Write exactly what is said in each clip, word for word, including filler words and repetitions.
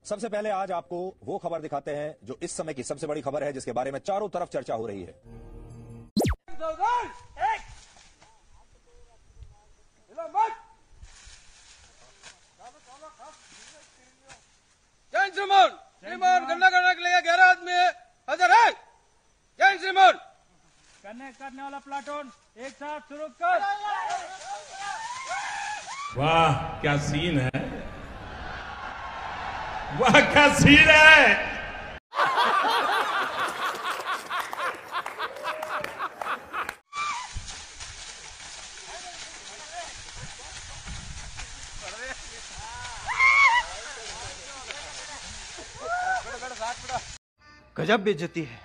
सबसे पहले आज आपको वो खबर दिखाते हैं जो इस समय की सबसे बड़ी खबर है, जिसके बारे में चारों तरफ चर्चा हो रही है। जैन श्रीमान श्रीमान गन्ना करने के लिए ग्यारह आदमी हाजिर है। जैन श्रीमान कनेक्ट करने वाला प्लाटून एक साथ शुरू कर। वाह क्या सीन है, वाह क्या सीन है। गजब बेइज्जती है।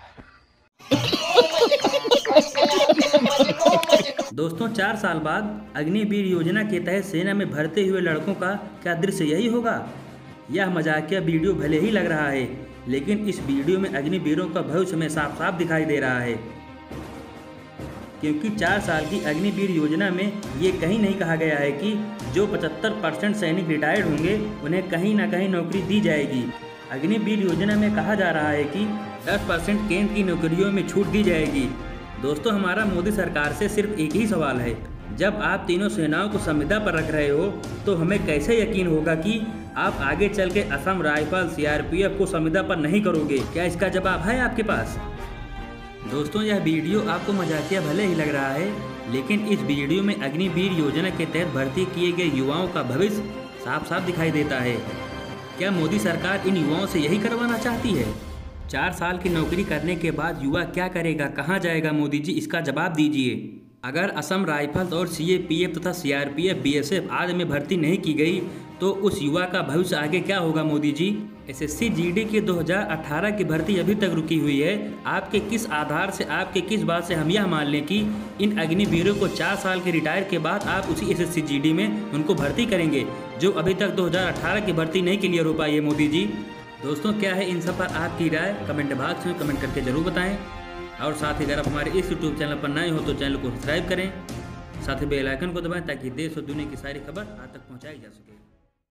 दोस्तों, चार साल बाद अग्निवीर योजना के तहत सेना में भर्ती हुए लड़कों का क्या दृश्य यही होगा? यह मजाकिया वीडियो भले ही लग रहा है, लेकिन इस वीडियो में अग्निवीरों का भविष्य में साफ साफ दिखाई दे रहा है, क्योंकि चार साल की अग्निवीर योजना में ये कहीं नहीं कहा गया है कि जो पचहत्तर परसेंट सैनिक रिटायर्ड होंगे उन्हें कहीं ना कहीं नौकरी दी जाएगी। अग्निवीर योजना में कहा जा रहा है कि दस परसेंट केंद्र की नौकरियों में छूट दी जाएगी। दोस्तों, हमारा मोदी सरकार से सिर्फ एक ही सवाल है, जब आप तीनों सेनाओं को संविदा पर रख रहे हो तो हमें कैसे यकीन होगा कि आप आगे चल के असम राइफल सीआरपीएफ को संविदा पर नहीं करोगे? क्या इसका जवाब है आपके पास? दोस्तों, यह वीडियो आपको मजाकिया भले ही लग रहा है, लेकिन इस वीडियो में अग्निवीर योजना के तहत भर्ती किए गए युवाओं का भविष्य साफ साफ दिखाई देता है। क्या मोदी सरकार इन युवाओं से यही करवाना चाहती है? चार साल की नौकरी करने के बाद युवा क्या करेगा, कहाँ जाएगा? मोदी जी, इसका जवाब दीजिए। अगर असम राइफल्स और सीएपीएफ तथा सीआरपीएफ, बीएसएफ आदि में भर्ती नहीं की गई तो उस युवा का भविष्य आगे क्या होगा? मोदी जी, एसएससी जीडी के दो हज़ार अठारह की भर्ती अभी तक रुकी हुई है। आपके किस आधार से, आपके किस बात से हम यह मान लें कि इन अग्निवीरों को चार साल के रिटायर के बाद आप उसी एसएससी जीडी में उनको भर्ती करेंगे जो अभी तक दो हज़ार अठारह की भर्ती नहीं क्लियर हो पाई है? मोदी जी, दोस्तों, क्या है इन सब पर आपकी राय? कमेंट बॉक्स में कमेंट करके जरूर बताएं। और साथ ही अगर आप हमारे इस यूट्यूब चैनल पर नए हो तो चैनल को सब्सक्राइब करें, साथ ही बेल आइकन को दबाएं ताकि देश और दुनिया की सारी खबर आप तक पहुंचाई जा सके।